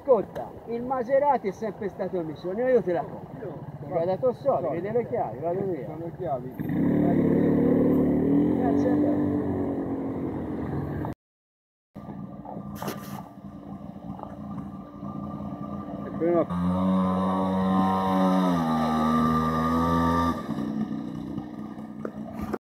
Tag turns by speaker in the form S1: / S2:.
S1: ascolta, il Maserati è sempre stato il missione, io te la compro. Ti ho dato soldi, vedi le chiavi, vado via.
S2: Sono le chiavi.
S1: Grazie a te.
S2: E prima